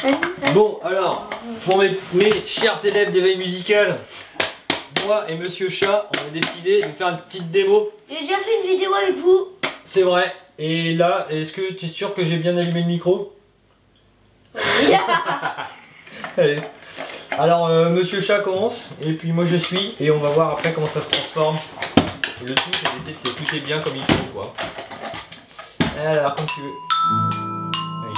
Bon, alors, pour mes chers élèves d'éveil musical, moi et Monsieur Chat, on a décidé de faire une petite démo. J'ai déjà fait une vidéo avec vous. C'est vrai. Et là, est-ce que tu es sûr que j'ai bien allumé le micro? Allez. Alors, Monsieur Chat commence, et puis moi je suis, et on va voir après comment ça se transforme. Le tout, c'est d'essayer de s'écouter bien comme il faut, quoi. Alors, comme tu veux. Allez.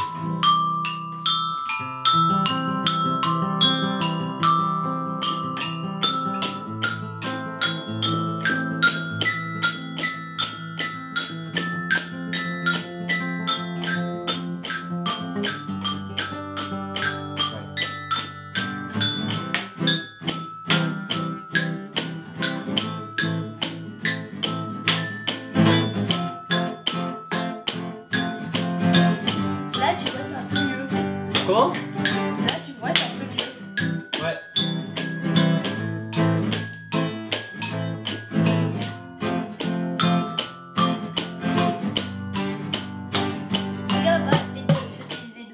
Comment? Là, tu vois, c'est un peu mieux. Ouais. Regarde, les deux, j'utilise les deux.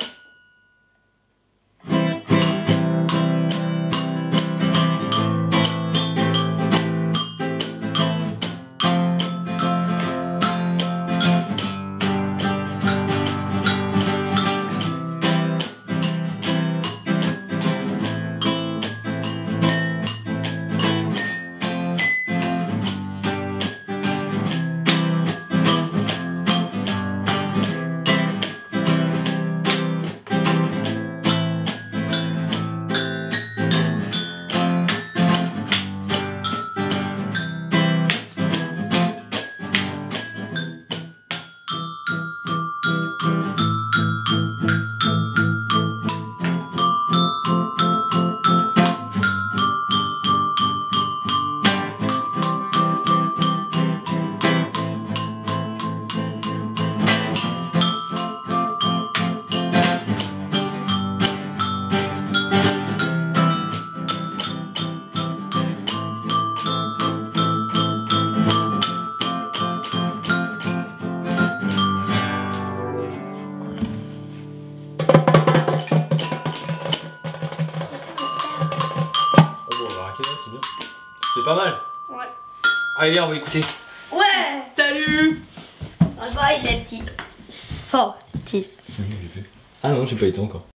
C'est pas mal. Ouais. Allez, viens, on va écouter. Ouais. Salut. Ah bah, il est petit. Oh, petit. Ah non, j'ai pas été encore.